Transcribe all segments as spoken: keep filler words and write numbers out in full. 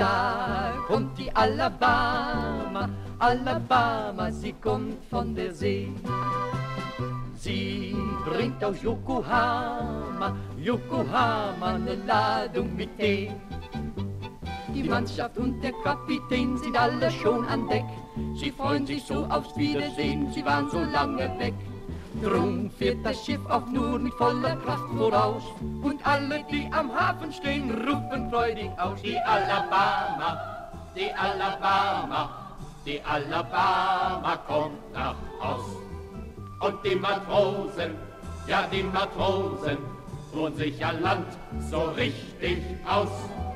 Da kommt die Alabama, Alabama, sie kommt von der See. Sie bringt aus Yokohama, Yokohama eine Ladung mit Tee. Die Mannschaft und der Kapitän sind alle schon an Deck. Sie freuen sich so aufs Wiedersehen, sie waren so lange weg. Drum fährt das Schiff auch nur mit voller Kraft voraus. Und alle, die am Hafen stehen, rufen freudig aus: Die Alabama, die Alabama, die Alabama kommt nach Haus. Und die Matrosen, ja die Matrosen, ruhen sich an Land so richtig aus.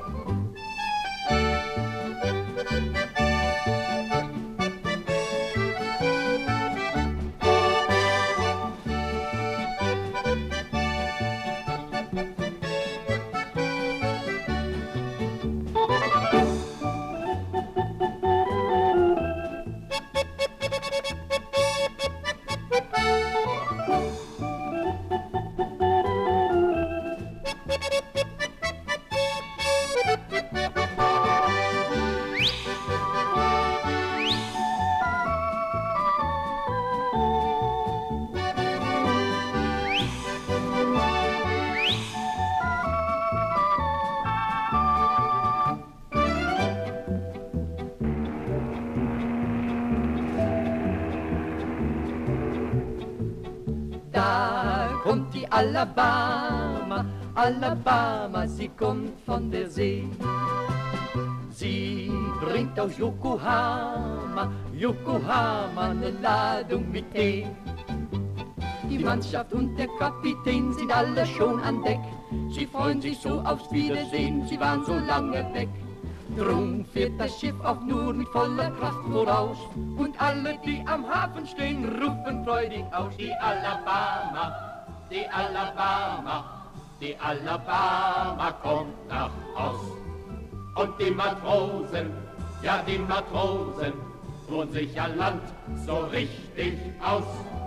Da kommt die Alabama, Alabama, sie kommt von der See. Sie bringt aus Yokohama, Yokohama eine Ladung mit Tee. Die Mannschaft und der Kapitän sind alle schon an Deck. Sie freuen sich so aufs Wiedersehen, sie waren so lange weg. Drum fährt das Schiff auch nur mit voller Kraft voraus. Und alle, die am Hafen stehen, rufen freudig aus: Die Alabama, die Alabama, die Alabama kommt nach Haus. Und die Matrosen, ja die Matrosen, ruhen sich an Land so richtig aus.